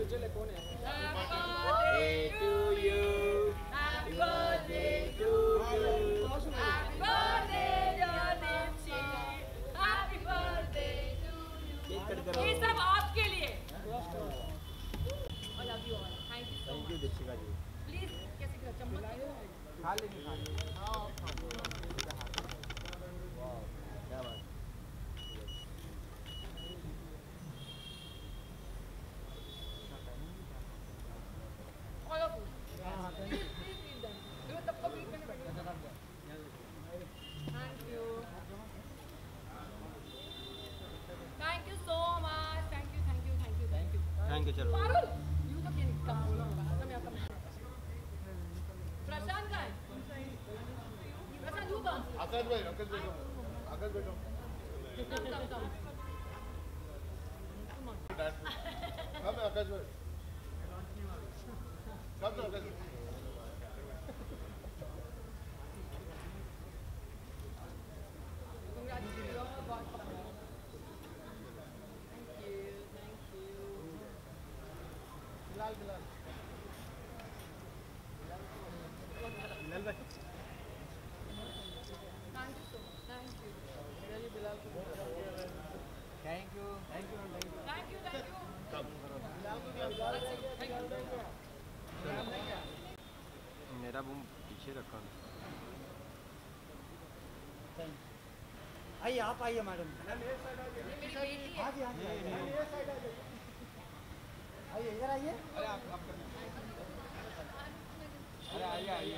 चले कौन है? Birthday to you. Happy birthday to you. Happy birthday dear Dipshi. Happy birthday to you. ये सब आपके लिए. I love you all. Thank you so much. Thank you Dikshika ji. Please कैसे क्या चम्मच खा लेंगे हाँ. वाह क्या बात. थैंक यू चलो प्रशांत का है प्रशांत यू कम आकाश भाई बैठो कम आकाश भाई कम आकाश मेरा बूम पीछे रखा. आइए आप आइए मैडम. हाँ जी आइए इधर आइए. अरे आप अरे आइए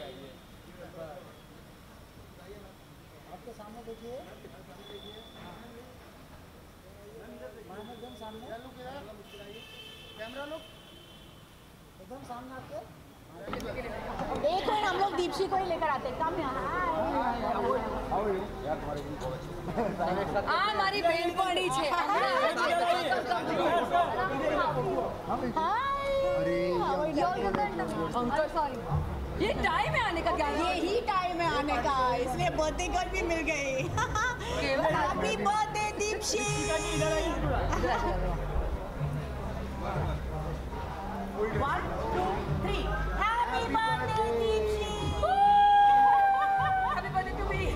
आपके सामने देखिए मैम एकदम सामने. कैमरा लुक एकदम सामने आपके. एक मिनट हम लोग दीप्शी को ही लेकर आते हैं. कम यहाँ हमारी बहन पड़ी छे. अंकल सॉरी ये टाइम है आने का. क्या यही टाइम है आने का इसलिए बर्थडे गर्ल भी मिल गई. Happy birthday Deepshi. One, two, three. Happy birthday, Deepshi. Happy birthday to me.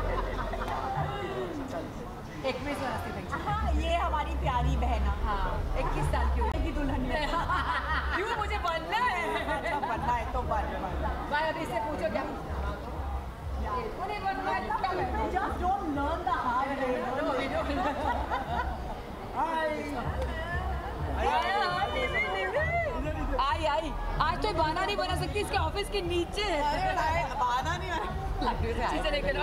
21 वर्ष की. हाँ ये हमारी प्यारी बहन. हाँ 21 साल की होगी दुल्हन में. क्यों मुझे बनना है? अच्छा बनना है तो बन. भाई अभी से पूछो क्या? Just don't learn the hard way. आई आज तो बहाना नहीं बना सकती. इसके ऑफिस के नीचे बहाना नहीं चीजें लेकर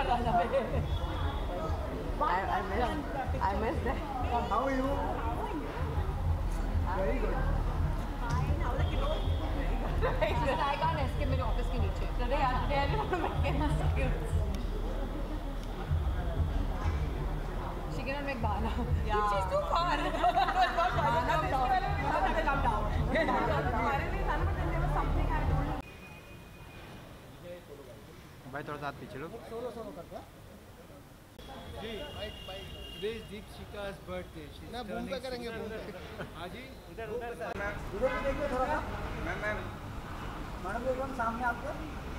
I missed that. How are you? Very good. Fine. How are you? I can't escape मेरे ऑफिस के नीचे. अरे यार she cannot make bana. She's too far. Calm down. भाई थोड़ा साथ पीछे लो. सोलो करते हैं. जी bike Today is Deepshika's birthday. She's ना बूम पे करेंगे बूम पे. हाँ जी इधर भी देखिए थोड़ा सा. मैडम एकदम सामने आपके.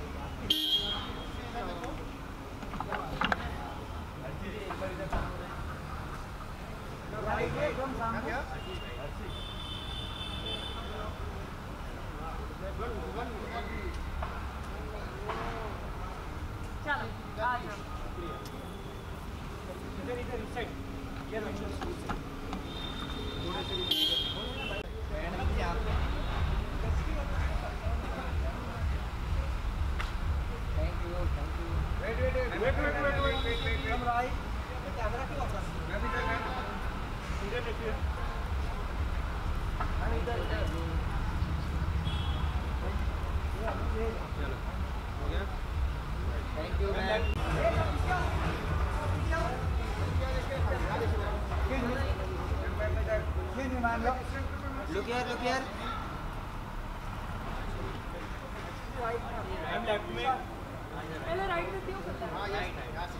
एकदम सामने. चलो आ जाओ. इधर इस साइड ये थोड़े से थैंक यू. वेट कैमरा क्यों वापस? इधर देखिए. चलो हो गया. Thank you ma'am. Look here. I'm left में. पहले राइट में क्यों करता है? हाँ यहाँ से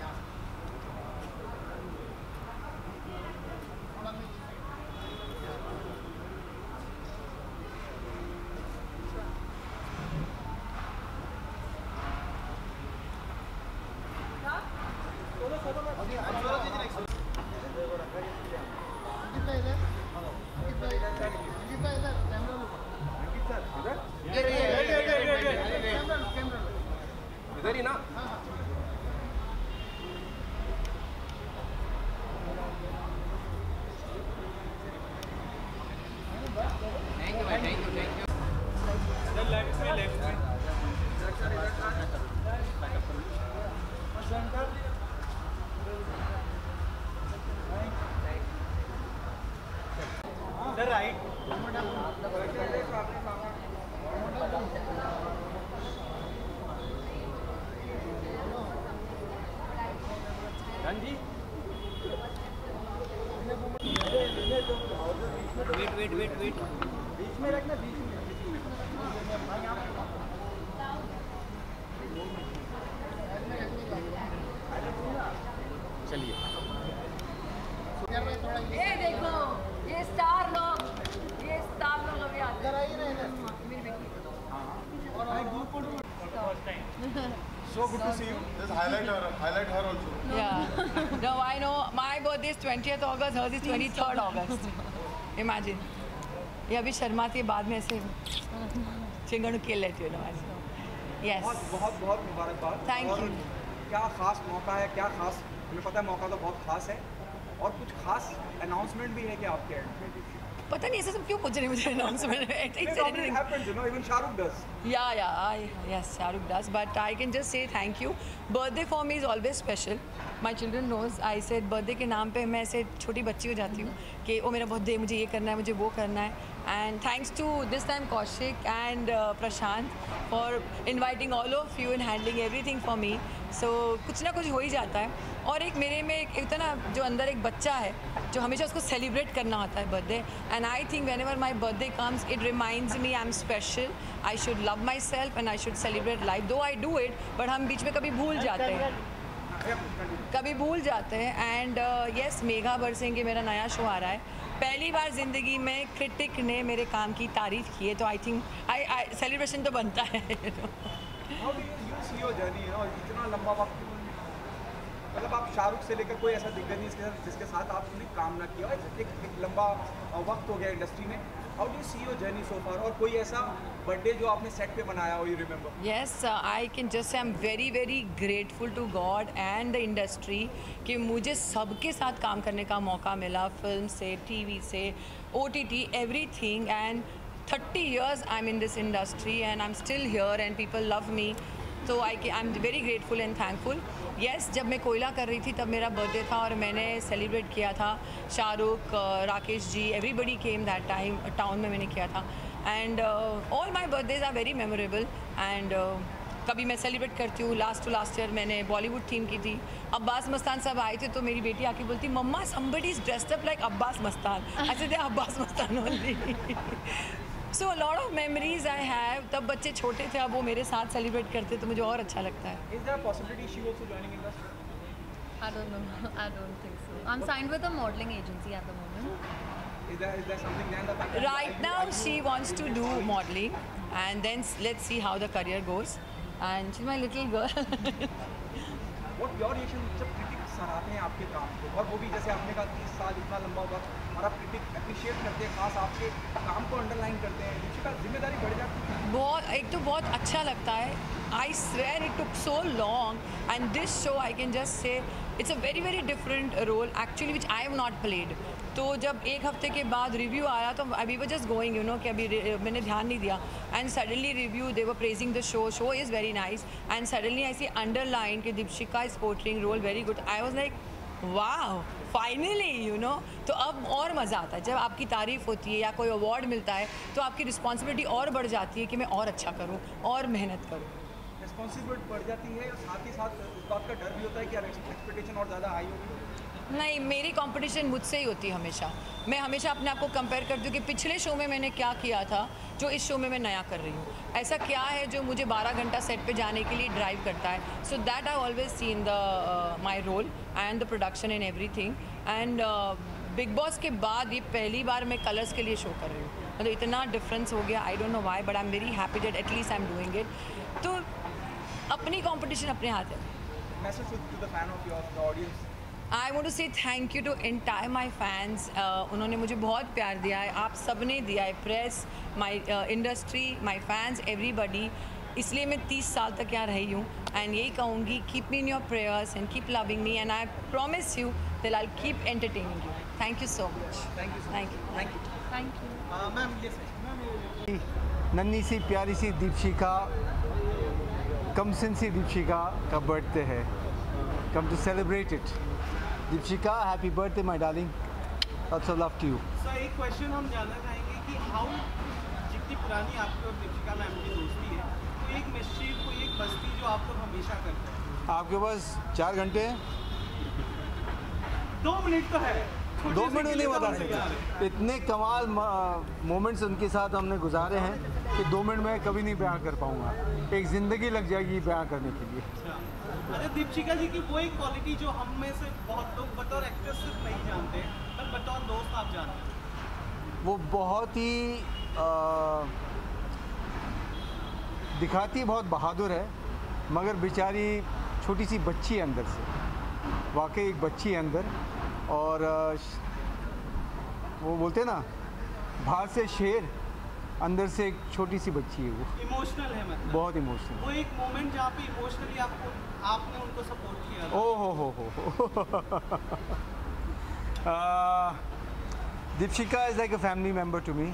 Wait. बीच में रखना, बीच में। चलिए ये देखो, ये स्टार लोग अभी आते हैं। So good to see you. Just highlight her also. Yeah. No, I know. My birthday is 20th August. Hers is 23rd August. Imagine. ये अभी शर्माती है, बाद में ऐसे चिंगड़ खेल लेती है ना। Yes. बहुत मुबारकबाद। Thank you. क्या खास मौका है, क्या खास, हमें पता है मौका तो बहुत खास है, और कुछ खास अनाउंसमेंट भी है कि आपके एंड में? पता नहीं ऐसे सब क्यों पूछ रहे हैं मुझे announcement It happens, you know, even Shahrukh does. Yes, Shahrukh does, but I can just say thank you. Birthday for me is always special. My children knows. I said birthday के नाम पे मैं ऐसे छोटी बच्ची हो जाती हूँ कि वो मेरा बर्थडे, मुझे ये करना है, मुझे वो करना है. And thanks to this time Kaushik and Prashant for inviting all of you and handling everything for me. So कुछ ना कुछ हो ही जाता है. और एक मेरे में एक होता ना जो अंदर एक बच्चा है जो हमेशा उसको सेलिब्रेट करना होता है birthday. And I think whenever my birthday comes it reminds me I am special. I should love myself and I should celebrate life. Though I do it but हम बीच में कभी भूल जाते हैं. And yes, Megha बरसेंगे मेरा नया show आ रहा है. पहली बार ज़िंदगी में क्रिटिक ने मेरे काम की तारीफ़ की है, तो आई थिंक आई सेलिब्रेशन तो बनता है. How do you see your journey, you know, इतना लंबा वक्त, मतलब आप शाहरुख से लेकर कोई ऐसा दिग्गज नहीं जिसके साथ आपने काम ना किया, एक लंबा वक्त हो गया इंडस्ट्री में. How do you see your journey so far, और कोई ऐसा बर्थडे जो आपने सेट पे बनाया हो, you remember? Yes, I can just say I'm very very grateful to God and the industry कि मुझे सबके साथ काम करने का मौका मिला, फिल्म से, टीवी से, OTT, everything. And 30 years I'm in this industry and I'm still here and people love me. So I'm very grateful and thankful. Yes, जब मैं कोयला कर रही थी तब मेरा बर्थडे था और मैंने सेलिब्रेट किया था. Shahrukh, Rakesh ji, everybody came that time. Town में मैंने किया था. And all my birthdays are very memorable. And कभी मैं सेलिब्रेट करती हूँ. लास्ट ईयर मैंने बॉलीवुड थीम की थी. अब्बास मस्तान सब आए थे तो मेरी बेटी आके बोलती, मम्मा somebody is dressed up like Abbas Mastan. I said Abbas Mastan only. So a lot of memories I have. तब बच्चे छोटे थे, अब वो मेरे साथ सेलिब्रेट करते तो मुझे और अच्छा लगता है. Is there a possibility she also joining industry? I don't know. I don't think so. I'm signed with a modeling agency at the moment. Is there something there that Right now she wants to do modeling and then let's see how the career goes. And she's my little girl. What your reaction जब critics सराहते हैं आपके काम को, और वो भी जैसे आपने कहा 30 साल इतना लंबा वक्त, और आप क्रिटिक अप्रिशिएट करते हैं, खास आपके काम को अंडरलाइन करते हैं, दीपिका जिम्मेदारी बढ़ जाती है? बहुत, एक तो बहुत अच्छा लगता है. I swear it took so long and this show I can just say it's a very very different role actually which I have not played. तो जब एक हफ्ते के बाद रिव्यू आया तो अभी वो जस्ट गोइंग यू नो कि अभी मैंने ध्यान नहीं दिया. And suddenly review they were praising the show is very nice. And suddenly I see underline कि Deepika is portraying role very good. I was like वाह, फाइनली यू नो. तो अब और मज़ा आता है जब आपकी तारीफ़ होती है या कोई अवार्ड मिलता है तो आपकी रिस्पॉन्सिबिलिटी और बढ़ जाती है कि मैं और अच्छा करूँ और मेहनत करूँ. रिस्पॉन्सिबिलिटी बढ़ जाती है, साथ ही साथ इस बात का डर भी होता है कि एक्सपेक्टेशन और ज़्यादा हाई होगी. नहीं, मेरी कंपटीशन मुझसे ही होती है हमेशा. मैं हमेशा अपने आप को कंपेयर करती हूँ कि पिछले शो में मैंने क्या किया था जो इस शो में मैं नया कर रही हूँ. ऐसा क्या है जो मुझे 12 घंटा सेट पे जाने के लिए ड्राइव करता है. So that I always see in the my role and the production and everything. And Bigg Boss के बाद ये पहली बार मैं कलर्स के लिए शो कर रही हूँ. मतलब इतना डिफरेंस हो गया. I don't know why but I am very happy that at least I am doing it. तो अपनी कंपटीशन अपने हाथ है. Message to the fan of your, the audience. I want to say thank you to entire my fans. उन्होंने मुझे बहुत प्यार दिया है, आप सब ने दिया है, press, my industry, my fans, everybody. इसलिए मैं 30 साल तक यहाँ रही हूँ. एंड यही कहूँगी, keep me in your prayers and keep loving me and I promise you that I will keep entertaining you. Thank you so much. Thank you. Thank you. Thank you. Thank you. Ma'am ये ma'am नन्ही सी प्यारी सी दीपिका, कमसिन सी दीपिका का birthday है. Come to celebrate it. Deepika, happy birthday my darling. Lots of love to you. Sir एक question हम जानना चाहेंगे कि हाउ पुरानी आपकी और दीपिका मैम की दोस्ती है, तो एक मिस्चीफ, कोई एक मस्ती जो आप लोग हमेशा करते हैं? आपके पास 4 घंटे हैं? 2 मिनट तो है, 2 मिनट नहीं बता सकते। इतने कमाल मोमेंट्स उनके साथ हमने गुजारे हैं कि 2 मिनट में कभी नहीं बयां कर पाऊँगा। एक ज़िंदगी लग जाएगी बयां करने के लिए। अच्छा, दीपिका जी की वो एक क्वालिटी जो हम में से बहुत लोग बतौर एक्ट्रेस सिर्फ नहीं जानते, पर बतौर दोस्त आप जानते हैं। वो बहुत ही दिखाती बहुत बहादुर है, मगर बेचारी छोटी सी बच्ची है अंदर से, वाकई एक बच्ची है अंदर। और वो बोलते हैं ना, बाहर से शेर, अंदर से एक छोटी सी बच्ची है। वो इमोशनल है, मतलब बहुत इमोशनल। वो एक मोमेंट जहाँ पे इमोशनली आपने उनको सपोर्ट किया। ओ हो Deepika is like a family member to me.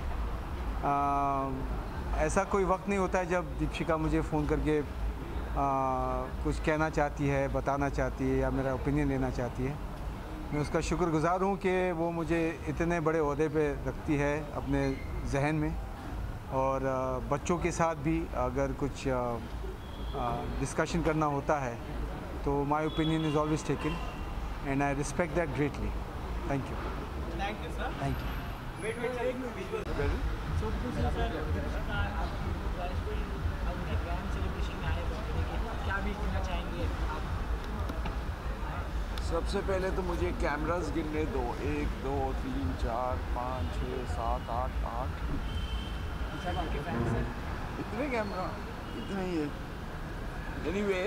ऐसा कोई वक्त नहीं होता है जब दीपिका मुझे फ़ोन करके कुछ कहना चाहती है, बताना चाहती है या मेरा ओपिनियन लेना चाहती है। मैं उसका शुक्रगुज़ार हूँ कि वो मुझे इतने बड़े ओहदे पे रखती है अपने जहन में। और बच्चों के साथ भी अगर कुछ डिस्कशन करना होता है तो my opinion is always taken and I respect that greatly. Thank you sir. Thank you. क्या भी कहना चाहेंगे आप? सबसे पहले तो मुझे कैमरास गिनने दो, 1 2 3 4 5 6 7 8 8 इतने कैमरा, इतने ही है। एनीवे,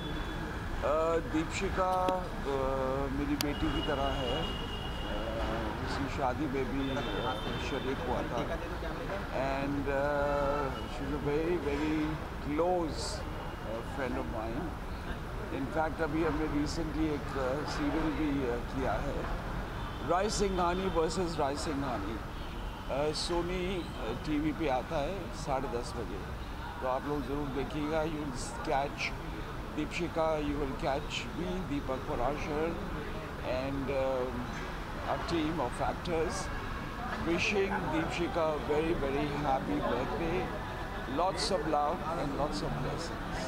दीपिका मेरी बेटी की तरह है। उसकी शादी में भी शरीक हुआ था and she is a very very close friend of mine. In fact अभी हमने रिसेंटली एक सीरियल भी किया है, Rai Singhani versus Rai Singhani. Sony TV पे आता है 10:30 बजे, तो आप लोग ज़रूर देखिएगा। You will catch Deepika, you will catch me, Deepak Parashar and our team of actors wishing Deepshika a very very happy birthday, lots of love and lots of blessings.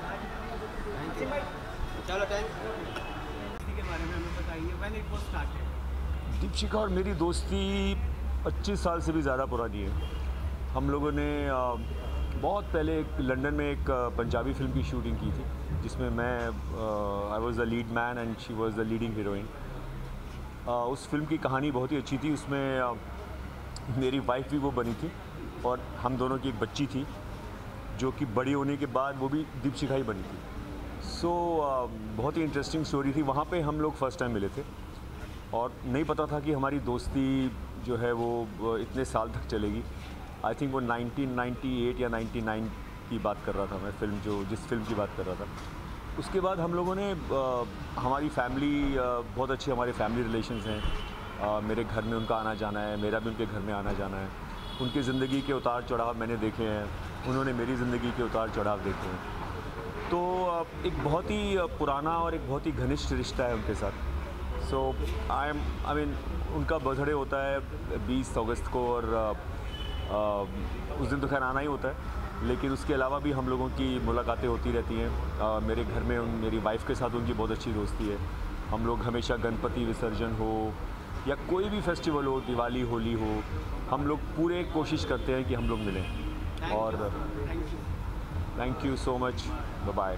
चलो के बारे में हमें बताइए, when it was started? Deepika और मेरी दोस्ती 25 साल से भी ज़्यादा पुरानी है। हम लोगों ने बहुत पहले एक लंदन में एक पंजाबी फिल्म की शूटिंग की थी, जिसमें मैं I was the lead man and she was the leading heroine. उस फिल्म की कहानी बहुत ही अच्छी थी। उसमें मेरी वाइफ भी वो बनी थी और हम दोनों की एक बच्ची थी जो कि बड़ी होने के बाद वो भी दीपिका ही बनी थी। सो बहुत ही इंटरेस्टिंग स्टोरी थी। वहाँ पे हम लोग फ़र्स्ट टाइम मिले थे और नहीं पता था कि हमारी दोस्ती जो है वो इतने साल तक चलेगी। आई थिंक वो 1998 या 99 की बात कर रहा था मैं, जिस फिल्म की बात कर रहा था। उसके बाद हम लोगों ने हमारी फैमिली बहुत अच्छी, हमारे फैमिली रिलेशंस हैं। मेरे घर में उनका आना जाना है, मेरा भी उनके घर में आना जाना है। उनकी ज़िंदगी के उतार चढ़ाव मैंने देखे हैं, उन्होंने मेरी ज़िंदगी के उतार चढ़ाव देखे हैं। तो एक बहुत ही पुराना और एक बहुत ही घनिष्ठ रिश्ता है उनके साथ। सो आई मीन उनका बर्थडे होता है 20 अगस्त को और उस दिन तो खैर आना ही होता है, लेकिन उसके अलावा भी हम लोगों की मुलाकातें होती रहती हैं। मेरे घर में मेरी वाइफ के साथ उनकी बहुत अच्छी दोस्ती है। हम लोग हमेशा गणपति विसर्जन हो या कोई भी फेस्टिवल हो, दिवाली होली हो, हम लोग पूरे कोशिश करते हैं कि हम लोग मिलें। और thank you so much, bye bye.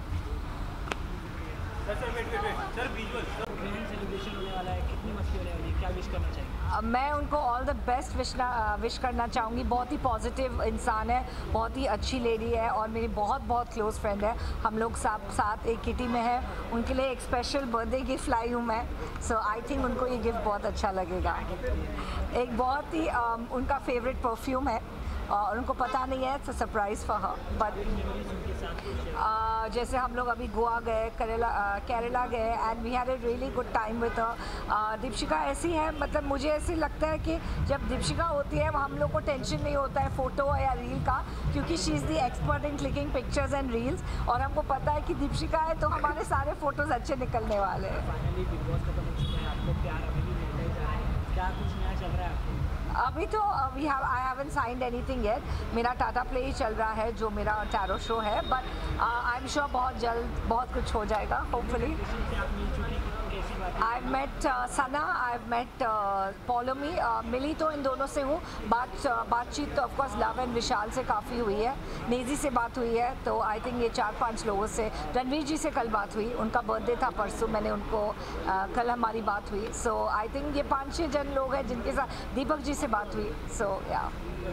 Sir visual grand celebration होने वाला है, कितनी मस्ती होने वाली है, क्या विश करना चाहिए? मैं उनको ऑल द बेस्ट विश करना चाहूँगी। बहुत ही पॉजिटिव इंसान है, बहुत ही अच्छी लेडी है और मेरी बहुत बहुत क्लोज फ्रेंड है। हम लोग साथ एक किटी में है। उनके लिए एक स्पेशल बर्थडे गिफ्ट लाई हूँ मैं। सो आई थिंक उनको ये गिफ्ट बहुत अच्छा लगेगा। एक बहुत ही उनका फेवरेट परफ्यूम है और उनको पता नहीं है, it's a surprise for her. But जैसे हम लोग अभी गोवा गए, केरला गए and we had a really good time with her. Deepika ऐसी है, मतलब मुझे ऐसे लगता है कि जब दीपिका होती है हम लोग को टेंशन नहीं होता है फ़ोटो या रील का, क्योंकि she is the expert in clicking pictures and reels और हमको पता है कि दीपिका है तो हमारे सारे फ़ोटोज़ अच्छे निकलने वाले हैं। फाइनली बिग बॉस खत्म हो चुका है, आपको प्यार अभी भी मिलता ही जा रहा है, क्या कुछ नया चल रहा है आपको? अभी तो I haven't signed anything yet. मेरा टाटा प्ले ही चल रहा है जो मेरा टैरो शो है, बट आई एम श्योर बहुत जल्द बहुत कुछ हो जाएगा hopefully. I met Sana, I met Paulomi, मिली तो इन दोनों से हूँ। बातचीत of course Love and Vishal से काफ़ी हुई है, नेजी से बात हुई है, तो आई थिंक ये 4-5 लोगों से। रणवीर जी से कल बात हुई, उनका बर्थडे था परसों, मैंने उनको कल हमारी बात हुई। सो आई थिंक ये 5-6 जन लोग हैं जिनके साथ दीपक जी से बात हुई। सो या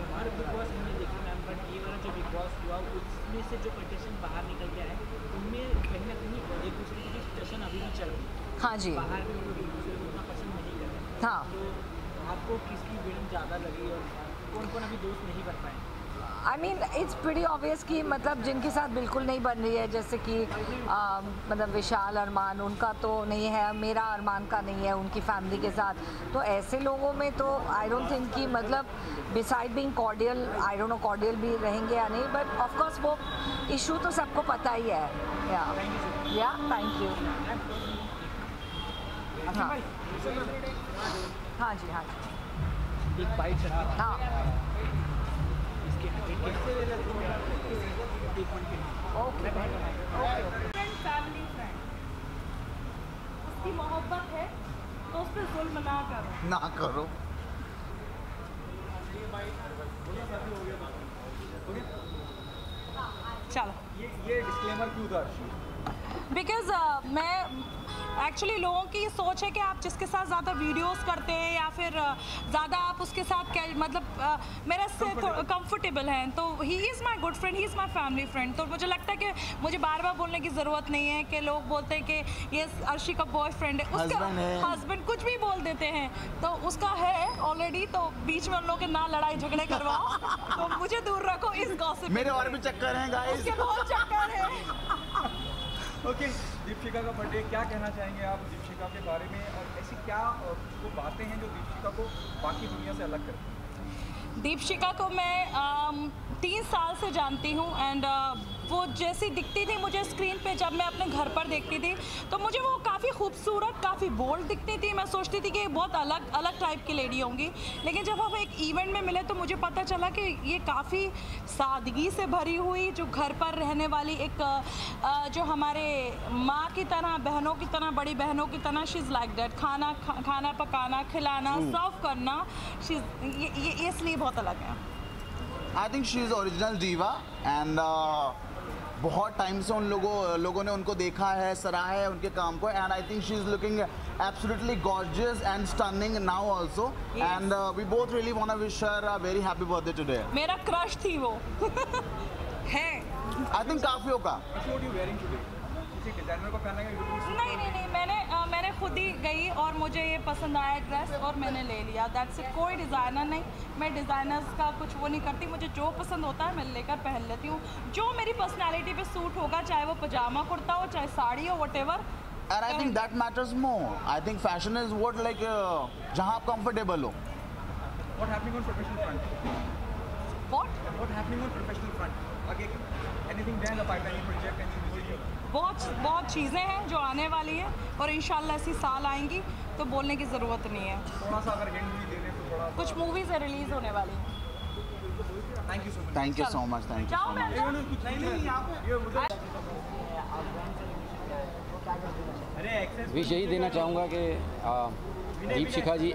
उसमें से जो कंटेस्टेंट बाहर निकल के आए उनमें कहीं ना कहीं एक दूसरे की डिस्कशन अभी भी चल रही है। हाँ जी, बाहर भी लोग एक दूसरे को उतना पसंद नहीं कर रहे। हाँ, तो आपको किसकी फिल्म ज़्यादा लगी और कौन कौन अभी दोस्त नहीं बन पाए? I mean it's pretty obvious कि मतलब जिनके साथ बिल्कुल नहीं बन रही है, जैसे कि मतलब विशाल, अरमान, उनका तो नहीं है, मेरा अरमान का नहीं है उनकी फैमिली के साथ। तो ऐसे लोगों में तो आई डोंट थिंक कि मतलब beside being cordial, I don't know cordial भी रहेंगे या नहीं, बट ऑफ कोर्स वो इशू तो सबको पता ही है। या थैंक यू। हाँ हाँ जी, हाँ जी, एक बाइट हाँ फैमिली फ्रेंड, उसकी मोहब्बत है तो उस पर जुल्म ना करो। ना करो। चलो, ये डिस्क्लेमर क्यों था? बिकॉज मैं एक्चुअली लोगों की सोच है कि आप जिसके साथ ज़्यादा वीडियोस करते हैं या फिर ज़्यादा आप उसके साथ मतलब मेरे से कंफर्टेबल हैं, तो he is my good friend, he is my family friend. तो मुझे लगता है कि मुझे बार बार बोलने की ज़रूरत नहीं है कि लोग बोलते हैं कि ये अर्शी का बॉयफ्रेंड है, उसका हस्बैंड, कुछ भी बोल देते हैं, तो उसका है ऑलरेडी। तो बीच में उन लोगों के ना लड़ाई झगड़े करवाओ, तो मुझे दूर रखो इस गॉसिप। मेरे और भी चक्कर हैं गाइस, उसके बहुत चक्कर है। ओके, दीपशिका का बर्थडे, क्या कहना चाहेंगे आप दीपशिका के बारे में, और ऐसी क्या वो बातें हैं जो दीपशिका को बाकी दुनिया से अलग करती हैं? दीपशिका को मैं 3 साल से जानती हूँ एंड वो जैसी दिखती थी मुझे स्क्रीन पे, जब मैं अपने घर पर देखती थी तो मुझे वो काफ़ी खूबसूरत, काफ़ी बोल्ड दिखती थी। मैं सोचती थी कि बहुत अलग टाइप की लेडी होंगी, लेकिन जब हम एक इवेंट में मिले तो मुझे पता चला कि ये काफ़ी सादगी से भरी हुई, जो घर पर रहने वाली एक जो हमारे माँ की तरह, बहनों की तरह, बड़ी बहनों की तरह, शी इज़ लाइक दैट। खाना पकाना, खिलाना, सर्व करना, ये इसलिए बहुत अलग है। I think she is original diva and बहुत टाइम से उन लोगों ने उनको देखा है, सराहा है उनके काम को, and I think she is looking absolutely gorgeous and stunning now also, yes. And we both really want to wish her a very happy birthday today. मेरा क्रश थी वो है। I think काफियों का। What are you wearing today? किसी designer को पहना है? नहीं, मैंने खुद ही गई और मुझे ये पसंद आया ड्रेस और मैंने ले लिया। दैट्स इट, कोई डिज़ाइनर नहीं, मैं डिज़ाइनर्स का कुछ वो नहीं करती। मुझे जो पसंद होता है मैं लेकर पहन लेती हूँ, जो मेरी पर्सनैलिटी पे सूट होगा, चाहे वो पजामा कुर्ता हो, चाहे साड़ी हो, whatever. And I think that matters more. I think fashion is what like जहाँ आप comfortable हो. What happening on professional front? What happening on professional front? Again, anything there in the pipeline, project, any movie? बहुत चीज़ें हैं जो आने वाली है और इंशाल्लाह इसी साल आएंगी, तो बोलने की ज़रूरत नहीं है। थोड़ा सा अगर हिंट भी दे दें तो थोड़ा। कुछ मूवीज़ रिलीज़ होने वाली हैं। Thank you so much. Thank you so much. Thank you so much. Wish यही देना चाहूँगा कि दीपशिखा जी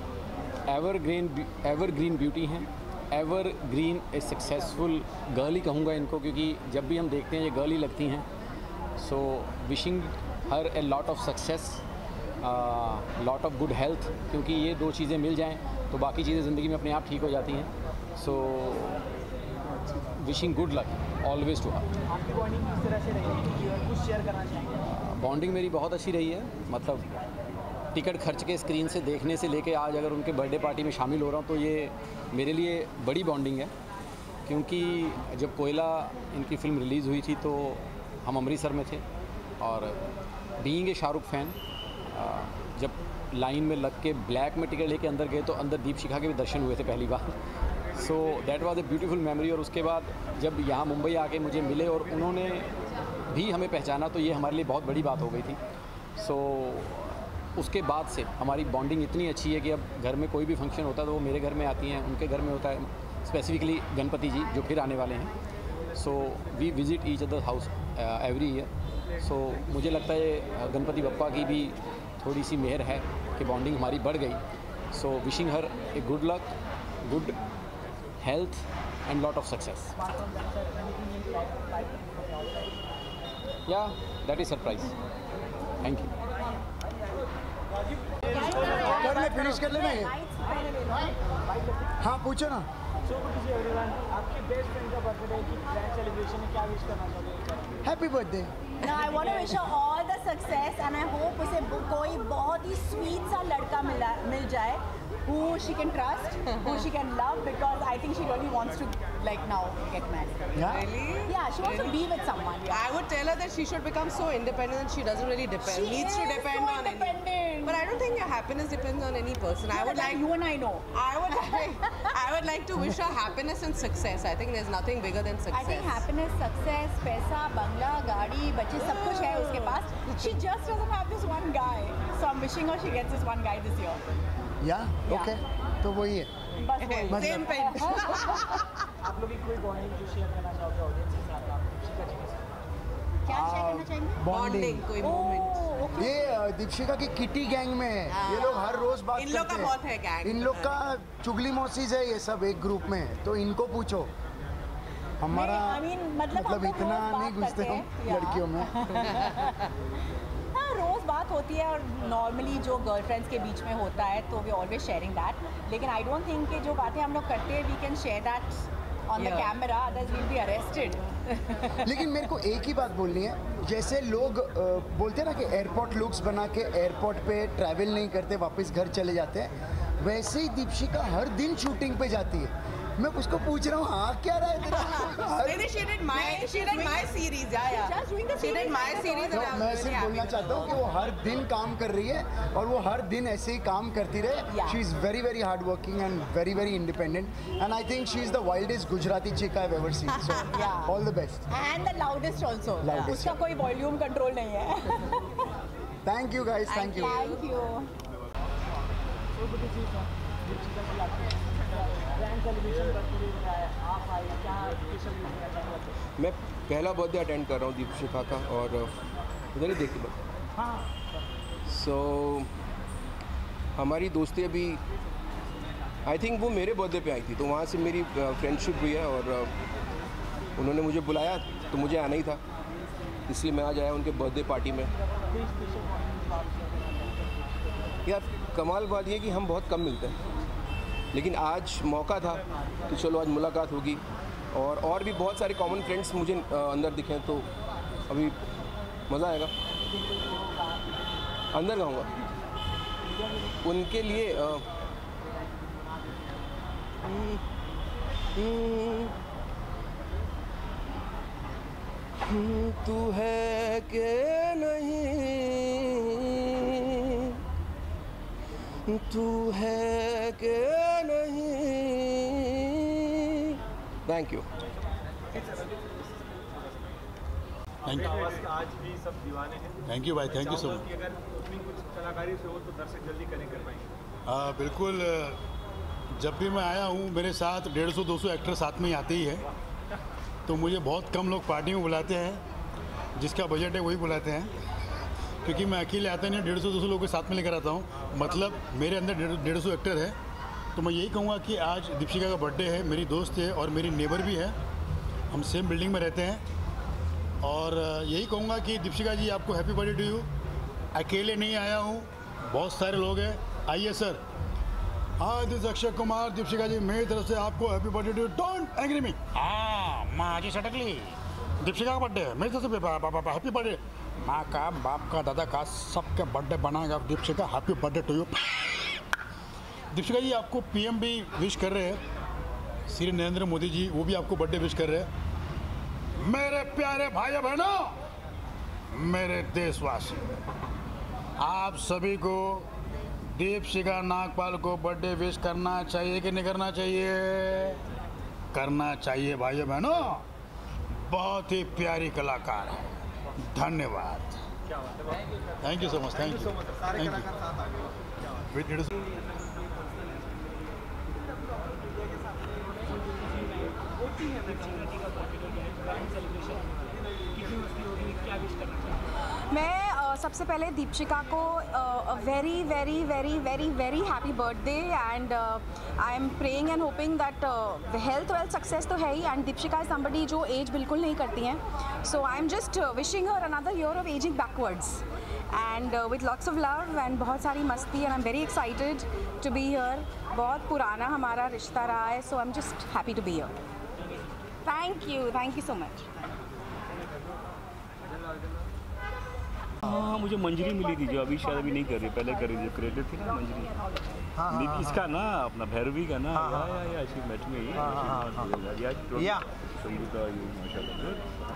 एवरग्रीन ब्यूटी हैं, एवरग्रीन ए सक्सेसफुल गर्ल ही कहूँगा इनको, क्योंकि जब भी हम देखते हैं ये गर्ल ही लगती हैं। So wishing her a lot of success, lot of good health, क्योंकि ये 2 चीज़ें मिल जाएं तो बाकी चीज़ें ज़िंदगी में अपने आप ठीक हो जाती हैं। So wishing good luck always to her. आपकी बॉन्डिंग किस तरह से रही है, कुछ शेयर करना चाहेंगे? बॉन्डिंग मेरी बहुत अच्छी रही है, मतलब टिकट खर्च के स्क्रीन से देखने से लेके आज अगर उनके बर्थडे पार्टी में शामिल हो रहा हूँ तो ये मेरे लिए बड़ी बॉन्डिंग है। क्योंकि जब कोयला इनकी फ़िल्म रिलीज़ हुई थी तो हम अमृतसर में थे, और बीइंग ए शाहरुख फ़ैन जब लाइन में लग के ब्लैक में टिकट लेके अंदर गए तो अंदर दीपशिखा के भी दर्शन हुए थे पहली बार। So that was a beautiful memory. और उसके बाद जब यहाँ मुंबई आके मुझे मिले और उन्होंने भी हमें पहचाना तो ये हमारे लिए बहुत बड़ी बात हो गई थी। सो उसके बाद से हमारी बॉन्डिंग इतनी अच्छी है कि अब घर में कोई भी फंक्शन होता है तो वो मेरे घर में आती हैं, उनके घर में होता है, स्पेसिफिकली गणपति जी जो फिर आने वाले हैं। So we visit each other house every year. So मुझे लगता है गणपति बप्पा की भी थोड़ी सी मेहर है कि बॉन्डिंग हमारी बढ़ गई। So wishing her a good luck, good health and lot of success. Yeah that is surprise. Thank you. कर ले, फिनिश कर ले ना। हाँ पूछो ना। आपके बेस्ट फ्रेंड का बर्थडे की ग्रैंड सेलिब्रेशन में क्या विश करना चाहोगे? Happy birthday. Now I want to wish her all the success and I hope उसे कोई बहुत ही sweet सा लड़का मिल जाए who she can trust, who she can love, because I think she really wants to like now get married. Yeah? Really? Yeah, she wants to be with someone. Yeah. I would tell her that she should become so independent that she doesn't really needs to depend so on independent. anyone. But I don't think your happiness depends on any person. I would like you and I know. I would like to wish her happiness and success. I think there's nothing bigger than success. I think happiness, success, पैसा, बंगला, गाड़ी, बच्चे सब कुछ है उसके पास. She just doesn't have this one guy. So I'm wishing her she gets this one guy this year. Yeah? Okay. तो वही है। बस वही। Same page. आप लोग की कोई बॉन्डिंग जो शेयर करना चाहोगे ऑडियंस के साथ आप दीपिका जी के साथ? क्या शेयर करना चाहेंगे? Bonding कोई moment. ये दीपिका की किटी गैंग में है। ये लोग हर रोज बात करते हैं। इन लोग का बहुत है गैंग। इन लोग का चुगली मौसीज है ये सब एक ग्रुप में, तो इनको पूछो। हमारा मतलब इतना नहीं घुसते हम लड़कियों में। हाँ, रोज़ बात होती है और नॉर्मली जो गर्लफ्रेंड्स के बीच में होता है तो वी ऑलवेज शेयरिंग दैट, लेकिन आई डोंट थिंक कि जो बातें हम लोग करते हैं we can share that on the camera, otherwise we will be arrested. लेकिन मेरे को एक ही बात बोलनी है, जैसे लोग बोलते हैं ना कि एयरपोर्ट लुक्स बना के एयरपोर्ट पे ट्रैवल नहीं करते, वापस घर चले जाते हैं, वैसे ही दीपिका हर दिन शूटिंग पे जाती है। मैं उसको पूछ रहा हूँ हाँ क्या रहा है तेरा? She did my series, yeah. She did my series. तो मैं सिर्फ बोलना चाहता हूँ कि वो हर दिन काम कर रही है और वो हर दिन ऐसे ही काम करती रहे। She is very very hard working and very very independent and I think she is the wildest Gujarati chick I've ever seen. So all the best. And the loudest also. उसका कोई वॉल्यूम कंट्रोल नहीं है। Thank you guys. Thank you. Thank you. मैं पहला birthday attend कर रहा हूँ दीपिका का और उधर ही देखी बात। सो हमारी दोस्ती अभी आई थिंक वो मेरे बर्थडे पे आई थी, तो वहाँ से मेरी फ्रेंडशिप हुई है और उन्होंने मुझे बुलाया तो मुझे आना ही था, इसलिए मैं आज आया उनके बर्थडे पार्टी में। यार कमाल बात ये कि हम बहुत कम मिलते हैं, लेकिन आज मौका था तो चलो आज मुलाकात होगी और भी बहुत सारे कॉमन फ्रेंड्स मुझे अंदर दिखे, तो अभी मज़ा आएगा। अंदर गाऊंगा उनके लिए तू है कि नहीं, तू है कि नहीं। Thank you. आज भी सब दीवाने हैं। थैंक यू भाई, थैंक यू सो मच। अगर ओपनिंग कुछ कलाकारी से हो तो दर्शक जल्दी कनेक्ट कर पाएंगे। बिल्कुल, जब भी मैं आया हूँ मेरे साथ 150-200 एक्टर साथ में ही आते ही है, तो मुझे बहुत कम लोग पार्टी में बुलाते हैं, जिसका बजट है वही बुलाते हैं, क्योंकि मैं अकेले आता नहीं, 150-200 लोगों के साथ में लेकर आता हूँ। मतलब मेरे अंदर 150 एक्टर है, तो मैं यही कहूँगा कि आज दीपिका का बर्थडे है, मेरी दोस्त है और मेरी नेबर भी है, हम सेम बिल्डिंग में रहते हैं, और यही कहूँगा कि दीपिका जी आपको हैप्पी बर्थडे टू यू। अकेले नहीं आया हूँ, बहुत सारे लोग हैं। आइए सर। हाँ, दिस अक्षय कुमार। दीपिका जी मेरी तरफ से आपको happy birthday to you. Don't angry me. हाँ, माँ जी सटकली, दीपिका का बर्थडे है, मेरी तरफ से हैप्पी बर्थडे। माँ का, बाप का, दादा का, सबके बर्थडे बनाएगा Deepika. Happy birthday to you. Deepika ji आपको पीएम भी विश कर रहे हैं, श्री नरेंद्र मोदी जी, वो भी आपको बर्थडे विश कर रहे हैं। मेरे प्यारे भाई बहनों, मेरे देशवासी, आप सभी को दीपिका नागपाल को बर्थडे विश करना चाहिए कि नहीं करना चाहिए? करना चाहिए भाई बहनों, बहुत ही प्यारी कलाकार है। धन्यवाद। Thank you so much, thank you, thank you. मैं सबसे पहले दीपशिका को very very very very very happy birthday and I am praying and hoping that health wealth success तो है ही एंड दीपशिका इज समबडी जो एज बिल्कुल नहीं करती हैं, so I am just wishing her another year of ageing backwards and with lots of love and बहुत सारी मस्ती and I am very excited to be here. बहुत पुराना हमारा रिश्ता रहा है, so I am just happy to be here. Thank you so much. हाँ, मुझे मंजरी मिली थी जो अभी शायद अभी नहीं कर रही, पहले कर रही, जो क्रिएटर थी ना मंजरी। इसका ना अपना भैरवी का ना या शी मेट मी या संगीता यू माशाल्लाह।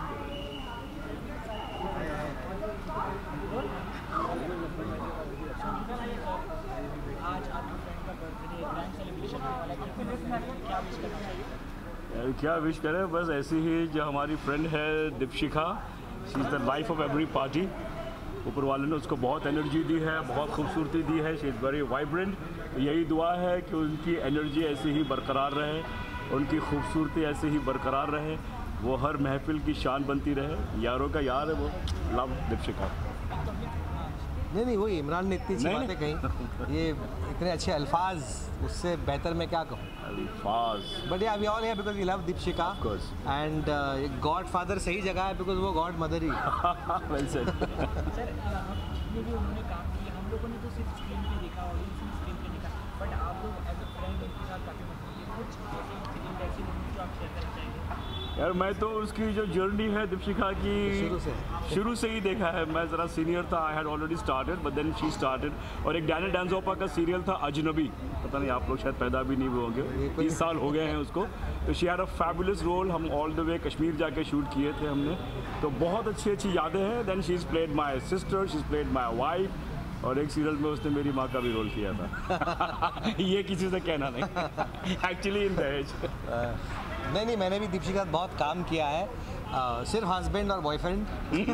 आज आपके फ्रेंड का बर्थडे ग्रैंड सेलिब्रेशन होने वाला है, क्या विश करना चाहिए? क्या विश करें, बस ऐसी ही जो हमारी फ्रेंड है Deepshikha, she is the life of every party. ऊपर वाले ने उसको बहुत एनर्जी दी है, बहुत खूबसूरती दी है, शी इज़ वेरी वाइब्रेंट। यही दुआ है कि उनकी एनर्जी ऐसी ही बरकरार रहे, उनकी खूबसूरती ऐसे ही बरकरार रहे, वो हर महफिल की शान बनती रहे। यारों का यार है वो, लव दीपशिखा। नहीं वही इमरान ने इतनी अच्छी बातें कही, ये इतने अच्छे अल्फाज, उससे बेहतर मैं क्या कहूँ अल्फाज। But yeah we all here because we love Deepshikha and godfather सही जगह है बिकॉज वो गॉड मदर ही वेल सेड। सर ये भी उन्होंने काम किया, हम लोगों ने तो सिर्फ स्क्रीन पे देखा, ऑडियंस ने स्क्रीन पे देखा, बट आप लोग एज अ फ्रेंड उनके साथ काफ़ी मतलब कुछ ऐसे इंसिडेंट ऐसे मोमेंट जो आप शेयर करना चाहेंगे? यार मैं तो उसकी जो जर्नी है दीपशिखा की शुरू से ही देखा है। मैं ज़रा सीनियर था, I had already started but then she started. और एक डैनियल डांसोपा का सीरियल था अजनबी, पता नहीं आप लोग शायद पैदा भी नहीं हुए होंगे, 30 साल हो गए हैं उसको। तो she had a fabulous role, हम ऑल द वे कश्मीर जाके शूट किए थे हमने, तो बहुत अच्छी अच्छी यादें हैं। Then she is played my sister, she is played my wife, और एक सीरियल में उसने मेरी माँ का भी रोल किया था। ये किसी से कहना नहीं, एक्चुअली इन दहेज। नहीं मैंने भी दीपशिका के साथ बहुत काम किया है, सिर्फ हस्बैंड और बॉयफ्रेंड।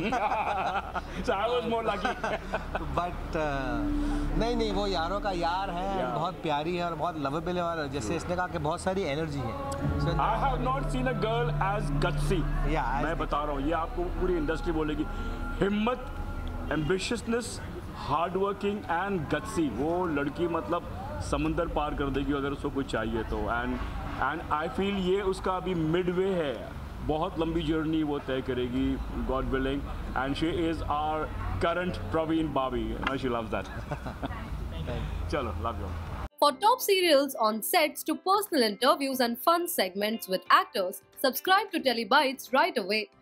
बट नहीं वो यारों का यार है, बहुत प्यारी है और बहुत लवेबल है, और जैसे इसने कहा कि बहुत सारी एनर्जी है। I have not seen a girl as gutsy. मैं बता रहा हूँ, ये आपको पूरी इंडस्ट्री बोलेगी, हिम्मत, ambitiousness, hard working and gutsy. वो लड़की मतलब समंदर पार कर देगी अगर उसको कुछ चाहिए तो। एंड आई फील ये उसका अभी मिडवे है, बहुत लंबी जर्नी वो तय करेगी, god willing, and she is our current Parveen Babi, she loves that. चलो, love you. For top serials on sets to personal interviews and fun segments with actors, subscribe to Telebytes right away.